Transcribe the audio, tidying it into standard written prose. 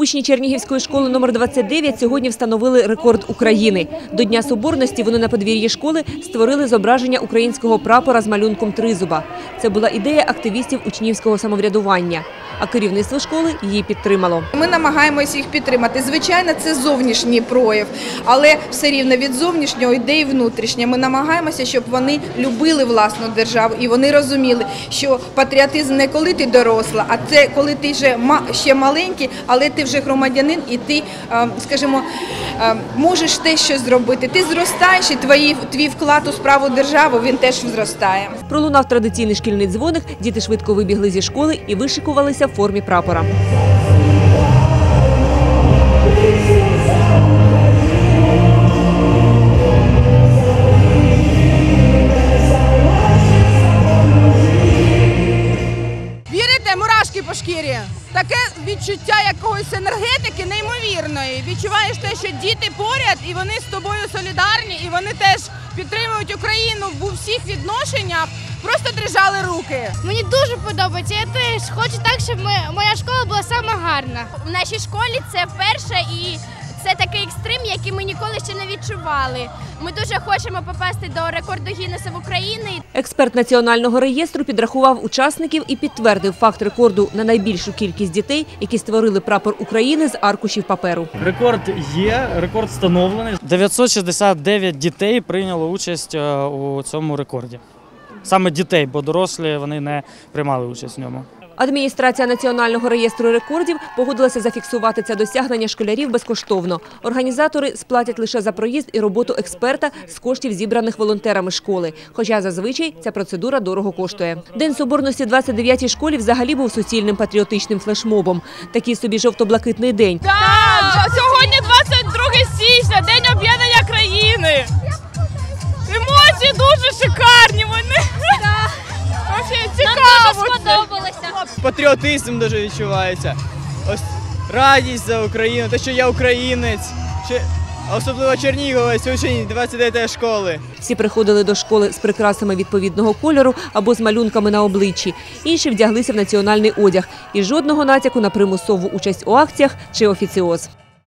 Учні Чернігівської школи номер 29 сьогодні встановили рекорд України. До Дня Соборності вони на подвір'ї школи створили зображення українського прапора з малюнком тризуба. Це була ідея активістів учнівського самоврядування, а керівництво школи її підтримало. Ми намагаємося їх підтримати. Звичайно, це зовнішній прояв, але все рівно від зовнішнього йде і внутрішнє. Ми намагаємося, щоб вони любили власну державу і вони розуміли, що патріотизм не коли ти доросла, а це коли ти ще маленький, але ти вже громадянин і ти, скажімо, можеш те щось зробити. Ти зростаєш і твій вклад у справу держави, він теж зростає. Пролунав традиційний шкільний дзвоник, діти швидко вибігли зі школи і вишикувалися в формі прапора. Вірите, мурашки по шкірі? Таке відчуття якоїсь енергетики неймовірної. Відчуваєш те, що діти поряд і вони з тобою солідарні, і вони теж підтримують Україну в усіх відношеннях. Просто дрижали руки. Мені дуже подобається. Я теж хочу так, щоб моя школа була сама гарна. В нашій школі це вперше і це такий екстрим, який ми ніколи ще не відчували. Ми дуже хочемо попасти до рекорду Гіннеса в Україні. Експерт Національного реєстру підрахував учасників і підтвердив факт рекорду на найбільшу кількість дітей, які створили прапор України з аркушів паперу. Рекорд є, рекорд встановлений. 969 дітей прийняло участь у цьому рекорді. Саме дітей, бо дорослі вони не приймали участь в ньому. Адміністрація Національного реєстру рекордів погодилася зафіксувати це досягнення школярів безкоштовно. Організатори сплатять лише за проїзд і роботу експерта з коштів, зібраних волонтерами школи. Хоча зазвичай ця процедура дорого коштує. День Соборності 29-й школі взагалі був суцільним патріотичним флешмобом. Такий собі жовто-блакитний день. Так, сьогодні 22 січня, День об'єднання країни. Емоції дуже шикарні вони. Нам дуже сподобалося. Патріотизм дуже відчувається. Ось радість за Україну, те, що я українець, особливо черніговець, учень 29-ї школи. Всі приходили до школи з прикрасами відповідного кольору або з малюнками на обличчі. Інші вдяглися в національний одяг. І жодного натяку на примусову участь у акціях чи офіціоз.